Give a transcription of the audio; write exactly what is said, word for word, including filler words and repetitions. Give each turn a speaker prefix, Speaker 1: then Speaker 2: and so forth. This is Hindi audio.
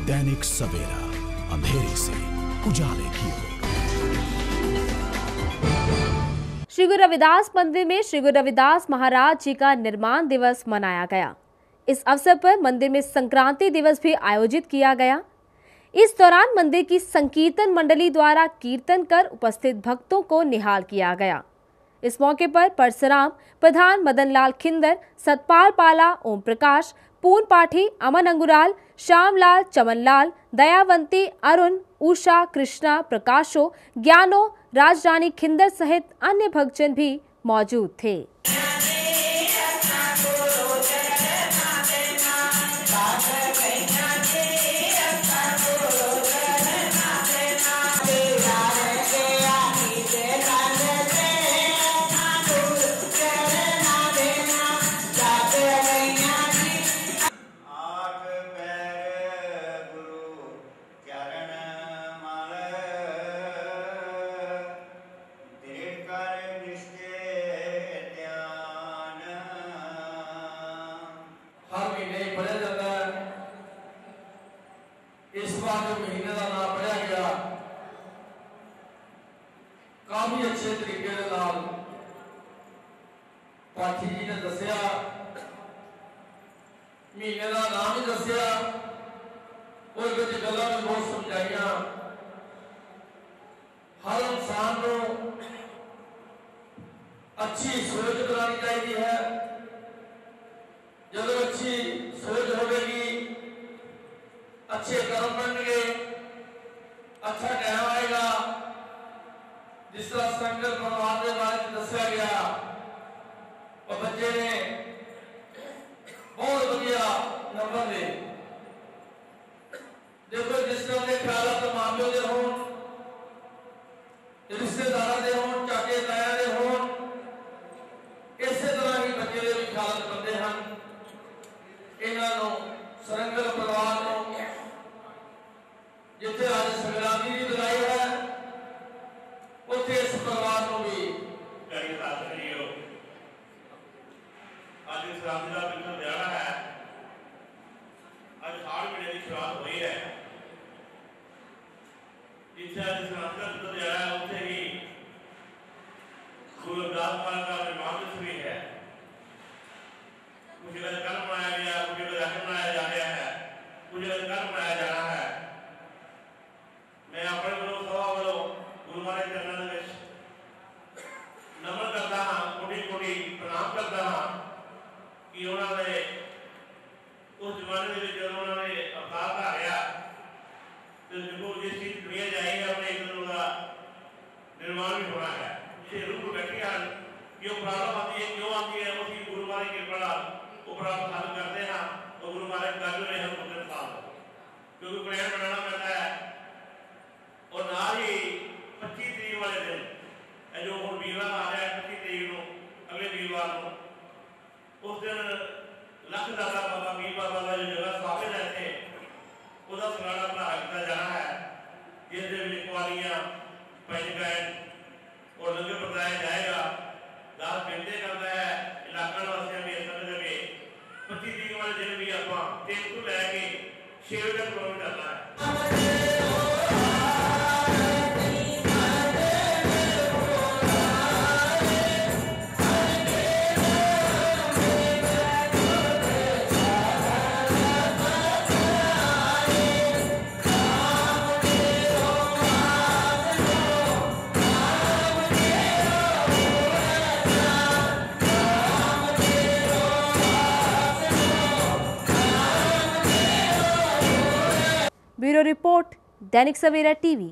Speaker 1: दैनिक सवेरा, अंधेरे से उजाले की ओर।
Speaker 2: श्री गुरु रविदास मंदिर में श्री गुरु रविदास महाराज जी का निर्माण दिवस मनाया गया। इस अवसर पर मंदिर में संक्रांति दिवस भी आयोजित किया गया। इस दौरान मंदिर की संकीर्तन मंडली द्वारा कीर्तन कर उपस्थित भक्तों को निहाल किया गया। इस मौके पर परशुराम, प्रधान मदन लाल खिंदर, सतपाल पाला, ओम प्रकाश, पूर्ण पाठी, अमन अंगुराल, श्यामलाल, चमनलाल, दयावंती, अरुण, उषा, कृष्णा, प्रकाशो, ज्ञानो, राजरानी खिंदर सहित अन्य भक्तजन भी मौजूद थे।
Speaker 3: इस बार जो महीने का नाम पढ़ा गया काफी अच्छे तरीके के नाल पाठी जी ने दसिया, महीने का नाम ही दसिया और कुछ गल्लां भी बहुत समझाइया। हर इंसान को अच्छी सोच बनानी चाहिए है। जब अच्छी सोच होगी, अच्छे कर्म बनेंगे, अच्छा टाइम आएगा। जिस तरह संकल्प भगवान के बारे में दसिया गया और बच्चे ने बहुत बढ़िया नंबर ले। देखो जिस तरह के ख्याल मामलों के हों, रिश्तेदार के हों, चाचे ताया के हों, इस तरह ही बच्चे के भी ख्याल करते हैं। इन्हों सरंगल परिवार को जिथे आज संग्रामी भी बुलाई है, उसे इस परिवार को भी
Speaker 4: आज इस रामलीला बिल्कुल दिहाड़ा है। आज हाड़ महीने की शुरुआत हुई है। जिथे आज इस रामलीला बिल्कुल दिहाड़ा है, उसे ही गुरु रविदास महाराज का निर्माण दिवस भी है। कुछ जगह कल मनाया गया, कुछ जगह आगे मनाया जा रहा है, कुछ जगह कल मनाया जा रहा है। मैं अपने वालों सभा वालों गुरु महाराज के चरणों में नमन करता हाँ, कोटि कोटि प्रणाम करता हाँ कि उन्होंने उस जमाने में जब उन्होंने अवतार धारिया तो जो जिस चीज दुनिया जाएगी अपने एक दिन का निर्माण भी होना है। जिसे रूप बैठे हैं क्यों प्रॉब्लम आती है, क्यों आती है, उसी गुरु महाराज की कृपा वो प्रॉब्लम हल करते हैं और गुरु महाराज कर रहे हैं उनके साथ, क्योंकि प्लान बनाना पड़ता है। और ना ही पच्चीस तरीक वाले दिन जो हम वीरवार आ रहा है, पच्चीस तरीक को अगले वीरवार को उस दिन लख दाता बाबा मीर बाबा का जो जगह स्थापित है उसका सलाना भरा किया जाना है, जिस कुआलियां पंचकैन और लंगर बताया जाएगा। दास बेनती करता है इलाका वासियों भी समझ लगे पच्चीस तरीक वाले दिन भी आप तीन को लैके छे बजे तक प्रोग्राम करना है।
Speaker 2: Bureau report, Dainik Savera TV.